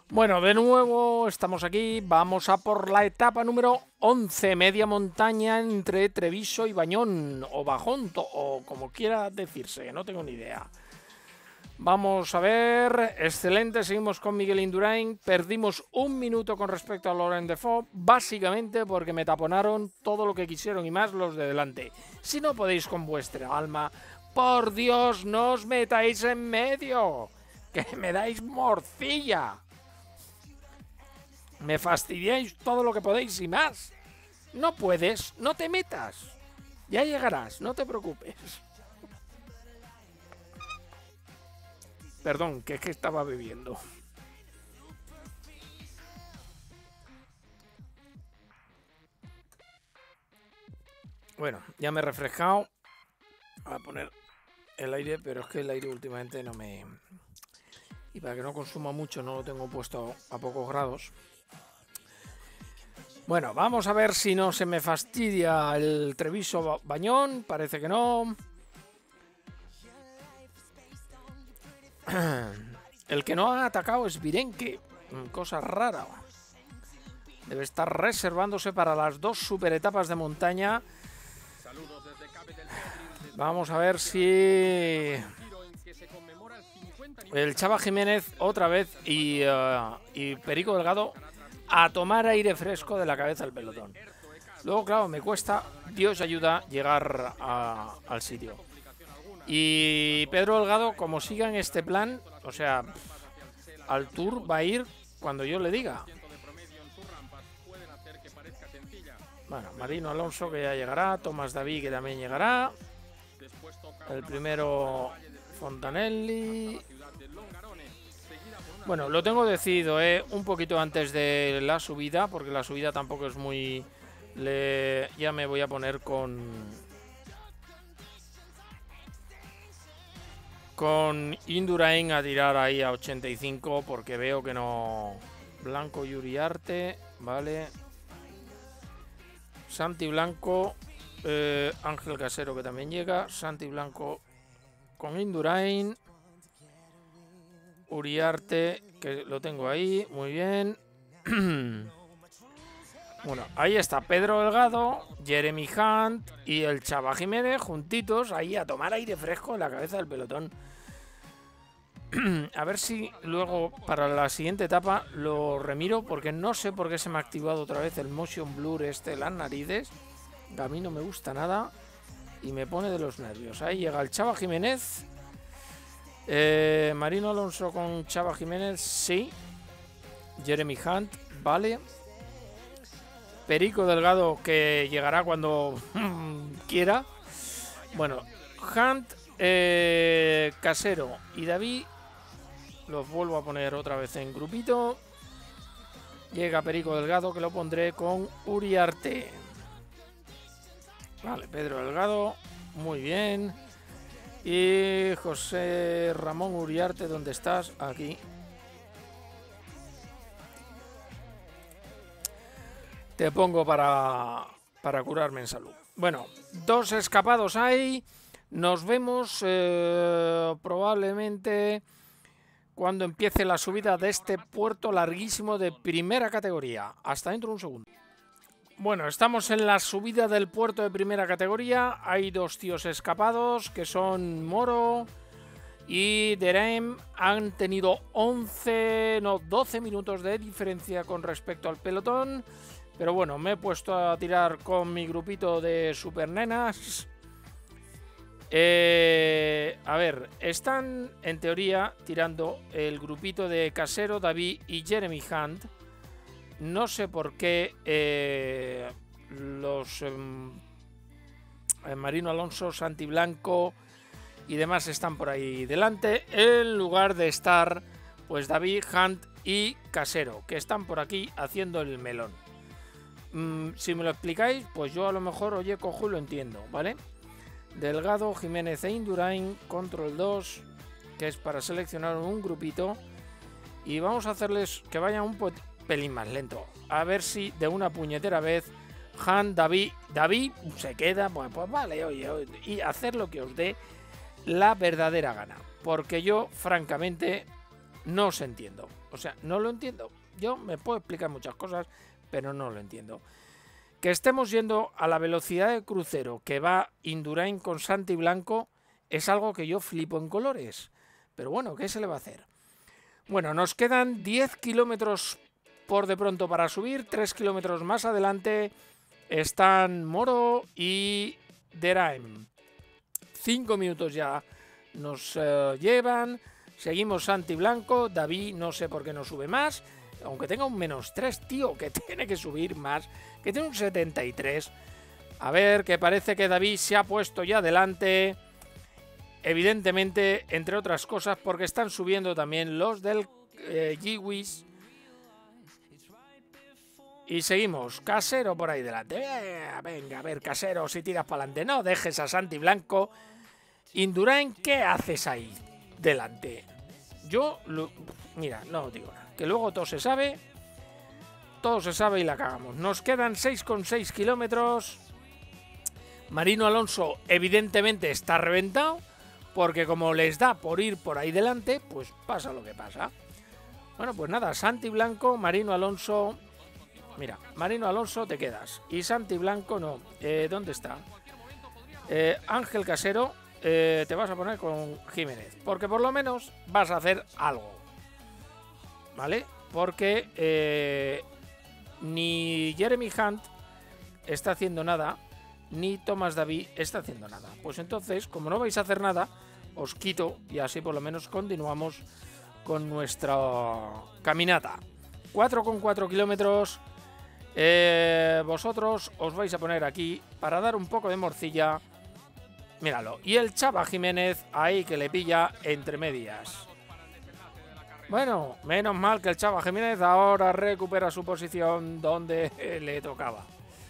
Bueno, de nuevo estamos aquí, vamos a por la etapa número 11, media montaña entre Treviso y Bañón, o Bajón, o como quiera decirse, que no tengo ni idea. Vamos a ver, excelente, seguimos con Miguel Indurain, perdimos un minuto con respecto a Laurent Defoe, básicamente porque me taponaron todo lo que quisieron y más los de delante. Si no podéis con vuestra alma, por Dios, no os metáis en medio, que me dais morcilla. Me fastidiáis todo lo que podéis y más. No puedes, no te metas. Ya llegarás, no te preocupes. Perdón, que es que estaba bebiendo. Bueno, ya me he refrescado. Voy a poner el aire, pero es que el aire últimamente no me... Y para que no consuma mucho no lo tengo puesto a pocos grados. Bueno, vamos a ver si no se me fastidia el Treviso Bañón. Parece que no. El que no ha atacado es Virenque. Cosa rara. Debe estar reservándose para las dos super etapas de montaña. Vamos a ver si... El Chava Jiménez otra vez y Perico Delgado a tomar aire fresco de la cabeza del pelotón. Luego, claro, me cuesta, Dios ayuda, llegar al sitio. Y Pedro Delgado, como siga en este plan, o sea, al Tour va a ir cuando yo le diga. Bueno, Marino Alonso que ya llegará, Tomás David que también llegará. El primero Fontanelli. Bueno, lo tengo decidido, un poquito antes de la subida, porque la subida tampoco es muy... Ya me voy a poner con Indurain a tirar ahí a 85, porque veo que no... Blanco y Uriarte, vale. Santi Blanco, Ángel Casero que también llega, Santi Blanco con Indurain. Uriarte, que lo tengo ahí, muy bien. Bueno, ahí está Pedro Delgado, Jeremy Hunt y el Chava Jiménez juntitos ahí a tomar aire fresco en la cabeza del pelotón. A ver si luego para la siguiente etapa lo remiro, porque no sé por qué se me ha activado otra vez el motion blur de las narices. A mí no me gusta nada y me pone de los nervios. Ahí llega el Chava Jiménez. Marino Alonso con Chava Jiménez, sí. Jeremy Hunt, vale. Perico Delgado que llegará cuando quiera. Bueno, Hunt, Casero y David los vuelvo a poner otra vez en grupito. Llega Perico Delgado que lo pondré con Uriarte. Vale, Pedro Delgado, muy bien. Y José Ramón Uriarte, ¿dónde estás? Aquí. Te pongo para curarme en salud. Bueno, dos escapados hay. Nos vemos probablemente cuando empiece la subida de este puerto larguísimo de primera categoría. Hasta dentro de un segundo. Bueno, estamos en la subida del puerto de primera categoría. Hay dos tíos escapados que son Moro y Derem. Han tenido 12 minutos de diferencia con respecto al pelotón. Pero bueno, me he puesto a tirar con mi grupito de supernenas. A ver, están en teoría tirando el grupito de Casero, David y Jeremy Hunt. No sé por qué los Marino Alonso, Santi Blanco y demás están por ahí delante, en lugar de estar pues David, Hunt y Casero, que están por aquí haciendo el melón. Si me lo explicáis, pues yo a lo mejor, oye, cojo y lo entiendo, ¿vale? Delgado, Jiménez e Indurain, Control 2, que es para seleccionar un grupito. Y vamos a hacerles que vayan un pelín más lento. A ver si de una puñetera vez Hunt, David se queda, pues vale, oye, y hacer lo que os dé la verdadera gana. Porque yo, francamente, no os entiendo. O sea, no lo entiendo. Yo me puedo explicar muchas cosas, pero no lo entiendo. Que estemos yendo a la velocidad de crucero que va Indurain con Santi Blanco es algo que yo flipo en colores. Pero bueno, ¿qué se le va a hacer? Bueno, nos quedan 10 kilómetros por de pronto para subir. 3 kilómetros más adelante están Moro y Deraim. 5 minutos ya nos llevan. Seguimos Santi Blanco. David no sé por qué no sube más. Aunque tenga un -3, tío, que tiene que subir más. Que tiene un 73. A ver, que parece que David se ha puesto ya delante. Evidentemente, entre otras cosas, porque están subiendo también los del Giwis. Y seguimos. Casero por ahí delante. Venga, a ver, Casero, si tiras para adelante. No dejes a Santi Blanco. Indurain, ¿qué haces ahí delante? Mira, no digo nada. Que luego todo se sabe y la cagamos. Nos quedan 6,6 kilómetros. Marino Alonso evidentemente está reventado, porque como les da por ir por ahí delante, pues pasa lo que pasa. Bueno, pues nada, Santi Blanco, Marino Alonso. Mira, Marino Alonso te quedas. Y Santi Blanco no. ¿Dónde está? Ángel Casero, te vas a poner con Jiménez. Porque por lo menos vas a hacer algo. ¿Vale? Porque ni Jeremy Hunt está haciendo nada, ni Thomas David está haciendo nada. Pues entonces, como no vais a hacer nada, os quito y así por lo menos continuamos con nuestra caminata. 4,4 kilómetros. Vosotros os vais a poner aquí para dar un poco de morcilla. Míralo. Y el Chava Jiménez ahí que le pilla entre medias. Bueno, menos mal que el Chava Jiménez ahora recupera su posición donde le tocaba.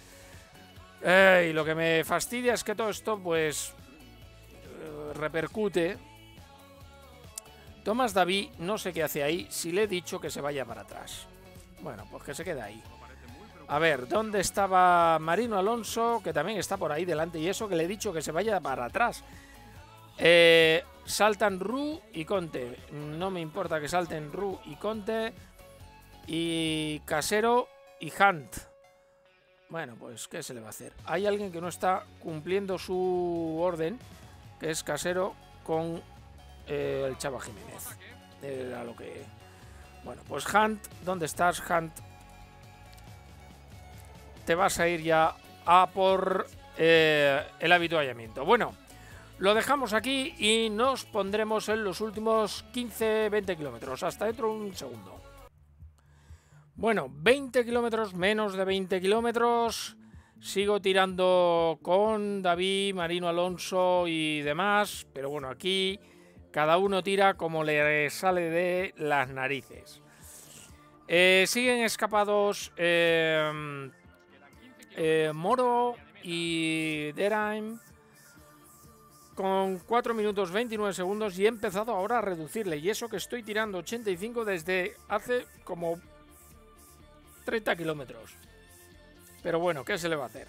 Y lo que me fastidia es que todo esto pues repercute. Thomas David no sé qué hace ahí, si le he dicho que se vaya para atrás. Bueno, pues que se quede ahí. A ver, ¿dónde estaba Marino Alonso? Que también está por ahí delante. Y eso que le he dicho que se vaya para atrás. Saltan Ru y Conte. No me importa que salten Ru y Conte. Y Casero y Hunt. Bueno, pues ¿qué se le va a hacer? Hay alguien que no está cumpliendo su orden, que es Casero con el Chava Jiménez. Era lo que... Bueno, pues Hunt, ¿dónde estás, Hunt? Te vas a ir ya a por el avituallamiento. Bueno, lo dejamos aquí y nos pondremos en los últimos 15-20 kilómetros. Hasta dentro de un segundo. Bueno, 20 kilómetros, menos de 20 kilómetros. Sigo tirando con David, Marino Alonso y demás. Pero bueno, aquí cada uno tira como le sale de las narices. Siguen escapados Moro y Deraim con 4 minutos 29 segundos y he empezado ahora a reducirle. Y eso que estoy tirando 85 desde hace como 30 kilómetros. Pero bueno, ¿qué se le va a hacer?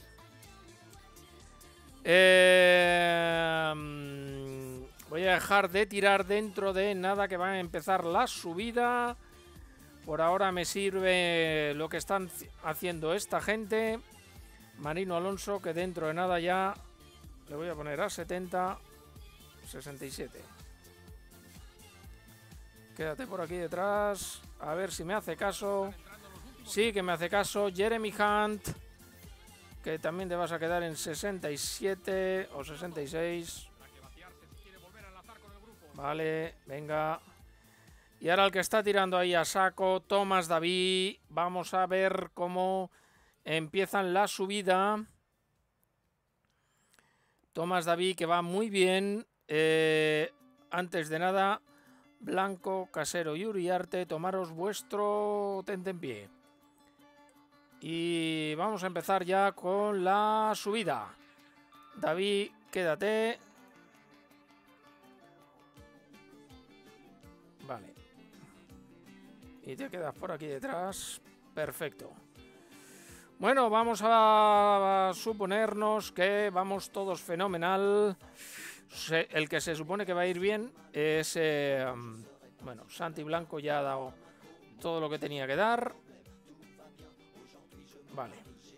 Voy a dejar de tirar dentro de nada que va a empezar la subida. Por ahora me sirve lo que están haciendo esta gente. Marino Alonso, que dentro de nada ya le voy a poner a 70, 67. Quédate por aquí detrás, a ver si me hace caso. Sí, que me hace caso. Jeremy Hunt, que también te vas a quedar en 67 o 66. Vale, venga. Y ahora el que está tirando ahí a saco, Thomas David. Vamos a ver cómo empiezan la subida. Thomas David, que va muy bien. Antes de nada, Blanco, Casero y Uriarte, tomaros vuestro tentempié. Y vamos a empezar ya con la subida. David, quédate. Vale. Y te quedas por aquí detrás. Perfecto. Bueno, vamos a suponernos que vamos todos fenomenal. El que se supone que va a ir bien es Bueno, Santi Blanco ya ha dado todo lo que tenía que dar. Vale.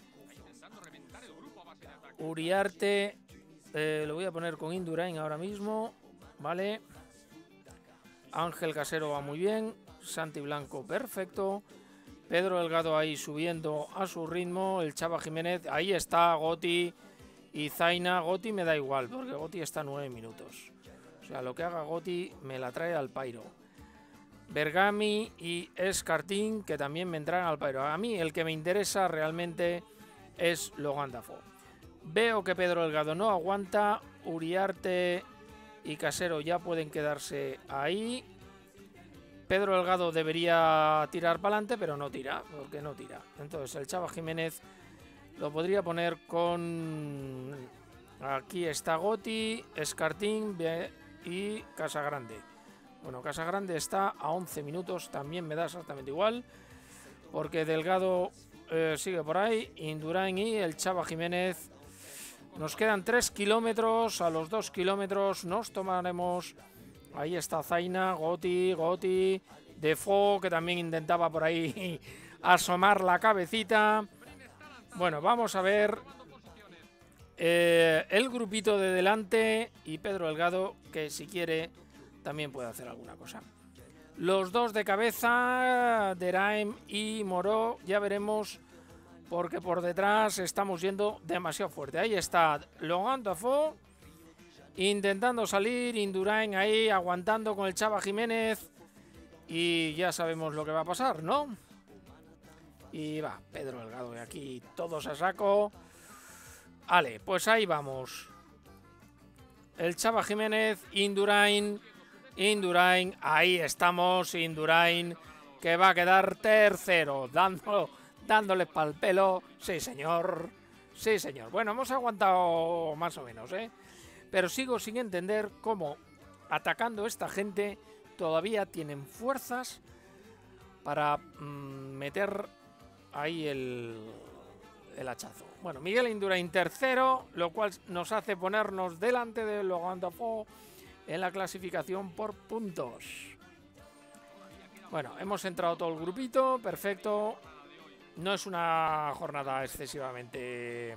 Uriarte, lo voy a poner con Indurain ahora mismo. Vale. Ángel Casero va muy bien. Santi Blanco, perfecto. Pedro Delgado ahí subiendo a su ritmo. El Chava Jiménez, ahí está Goti y Zaina. Goti me da igual, porque Goti está 9 minutos. O sea, lo que haga Goti me la trae al pairo. Bergami y Escartín, que también me entrarán al pairo. A mí el que me interesa realmente es Logan Dafoe. Veo que Pedro Delgado no aguanta. Uriarte y Casero ya pueden quedarse ahí. Pedro Delgado debería tirar para adelante, pero no tira, porque no tira. Entonces el Chava Jiménez lo podría poner con... Aquí está Goti, Escartín y Casagrande. Bueno, Casagrande está a 11 minutos, también me da exactamente igual, porque Delgado sigue por ahí, Indurain y el Chava Jiménez. Nos quedan 3 kilómetros, a los 2 kilómetros nos tomaremos... Ahí está Zaina, Goti, Defoe, que también intentaba por ahí asomar la cabecita. Bueno, vamos a ver el grupito de delante y Pedro Delgado, que si quiere también puede hacer alguna cosa. Los dos de cabeza, Deraim y Moró, ya veremos, porque por detrás estamos yendo demasiado fuerte. Ahí está Logan Dafoe intentando salir, Indurain ahí aguantando con el Chava Jiménez y ya sabemos lo que va a pasar, ¿no? Y va, Pedro Delgado de aquí, todos a saco. Vale, pues ahí vamos. El Chava Jiménez, Indurain, ahí estamos, Indurain, que va a quedar tercero, dándole pa'l pelo. Sí, señor. Sí, señor. Bueno, hemos aguantado más o menos, ¿eh? Pero sigo sin entender cómo, atacando a esta gente, todavía tienen fuerzas para meter ahí el hachazo. Bueno, Miguel Indurain tercero, lo cual nos hace ponernos delante de Logan Dafoe en la clasificación por puntos. Bueno, hemos entrado todo el grupito, perfecto. No es una jornada excesivamente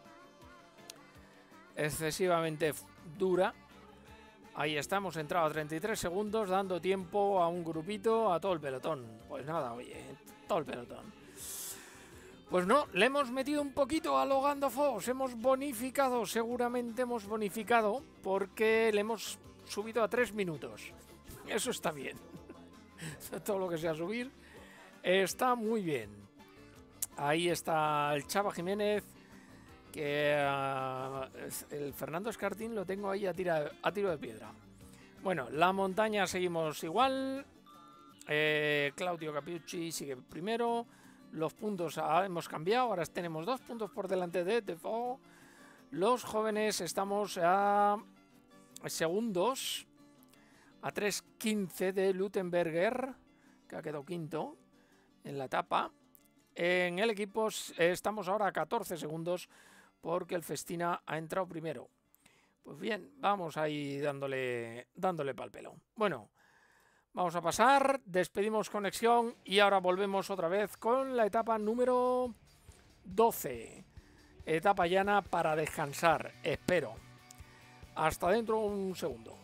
dura. Ahí estamos, entrado a 33 segundos, dando tiempo a un grupito, a todo el pelotón. Pues nada, oye, todo el pelotón. Pues no, le hemos metido un poquito a Logan Dafoe, hemos bonificado, seguramente hemos bonificado, porque le hemos subido a 3 minutos. Eso está bien. Todo lo que sea subir está muy bien. Ahí está el Chava Jiménez, que el Fernando Escartín lo tengo ahí a tiro de piedra. Bueno, la montaña seguimos igual. Claudio Capiucci sigue primero. Los puntos hemos cambiado, ahora tenemos 2 puntos por delante de Defoe. Los jóvenes estamos a segundos, a 3:15 de Luttenberger, que ha quedado quinto en la etapa. En el equipo estamos ahora a 14 segundos porque el Festina ha entrado primero. Pues bien, vamos ahí dándole pa'l pelo. Bueno, vamos a pasar, despedimos conexión y ahora volvemos otra vez con la etapa número 12. Etapa llana para descansar, espero. Hasta dentro de un segundo.